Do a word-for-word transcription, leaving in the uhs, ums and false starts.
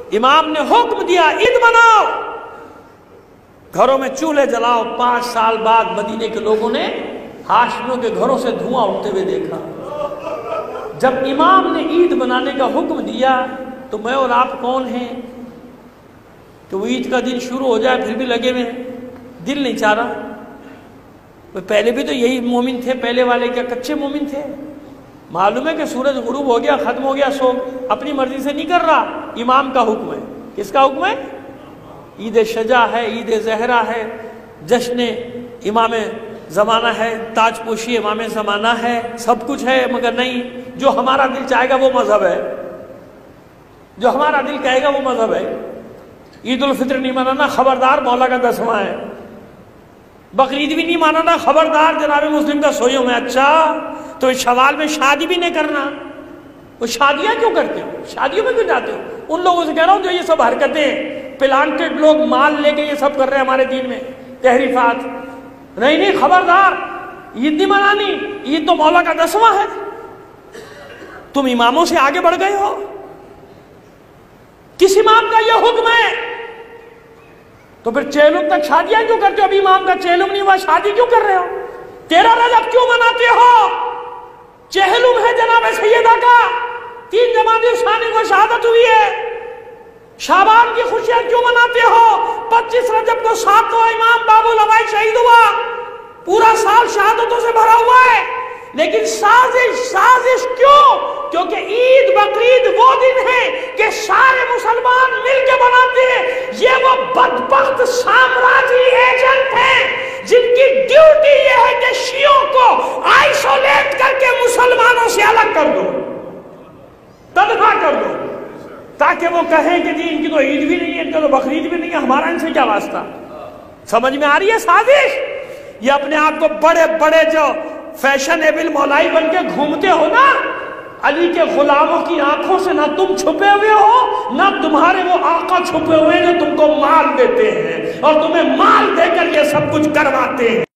امام نے حکم دیا عید مناؤ، گھروں میں چولہے جلاؤ۔ پانچ سال بعد مدینے کے لوگوں نے ہاشمیوں کے گھروں سے دھواں اٹھتے ہوئے دیکھا۔ جب امام نے عید منانے کا حکم دیا تو میں اور آپ کون ہیں کہ وہ عید کا دن شروع ہو جائے پھر بھی لگے ہوئے ہیں؟ دل نہیں چاہ رہا۔ پہلے بھی تو یہی مومن تھے، پہلے والے کیا کچے مومن تھے؟ معلوم ہے کہ سورج غروب ہو گیا، ختم ہو گیا، سو اپنی مرضی سے نہیں کر رہا، امام کا حکم ہے۔ کس کا حکم ہے؟ عید شجاع ہے، عید زہرا ہے، جشن امام زمانہ ہے، تاج پوشی امام زمانہ ہے، سب کچھ ہے، مگر نہیں، جو ہمارا دل چاہے گا وہ مذہب ہے، جو ہمارا دل کہے گا وہ مذہب ہے۔ عید الفطر نہیں منانا، خبردار مولا کا دسواں ہے۔ بقرعید بھی نہیں منانا، خبردار جناب مسلم کا سوئیوں میں۔ اچھا تو اس شوال میں شادی بھی نہیں کرنا، وہ شادیاں کیوں کرتے ہو؟ شادیوں میں کیوں جاتے ہو؟ ان لوگوں سے کہہ رہا ہوں جو یہ سب حرکتیں پلانٹڈ لوگ مال لے کے یہ سب کر رہے ہیں ہمارے دین میں، تحریفات، نہیں نہیں، خبردار، عید نہیں منانی، عید تو مولا کا دسواں ہے۔ تم اماموں سے آگے بڑھ گئے ہو، کس امام کا یہ حکم ہے؟ تو پھر چہلم تک شادیاں کیوں کرتے ہو؟ ابھی امام کا چہلم نہیں ہوا، شادی کیوں کر رہے ہو؟ تیرہ رجب کیوں مناتے ہو؟ چہلم ہے جناب سیدہ کا، تین جمادی الثانی کو شہادت ہوئی ہے۔ شعبان کی خوشیاں کیوں مناتے ہو؟ پچیس رجب کو ساتواں امام باب العمائی شہید ہوا، پورا سال شہادتوں سے بھرا ہوا ہے، لیکن سازش سازش کیوں؟ کیونکہ عید بقرعید وہ دن ہے کہ سارے مسلمان مل کے بناتے ہیں۔ یہ وہ بدبخت سامراجی ایجنٹ ہیں جن کی ڈیوٹی یہ ہے کہ شیعوں کو آئسولیٹ کر کے مسلمانوں سے الگ کر دو، تنہا کر دو، تاکہ وہ کہیں کہ جی ان کی تو عید بھی نہیں ہے، ان کا تو بقرعید بھی نہیں ہے، ہمارا ان سے کیا واسطہ؟ سمجھ میں آ رہی ہے سازش؟ یہ اپنے آپ کو بڑے بڑے جو فیشنیبل مولائی بن کے گھومتے ہو نا، علی کے غلاموں کی آنکھوں سے نہ تم چھپے ہوئے ہو، نہ تمہارے وہ آقا چھپے ہوئے جو تم کو مال دیتے ہیں اور تمہیں مال دے کر یہ سب کچھ کرواتے ہیں۔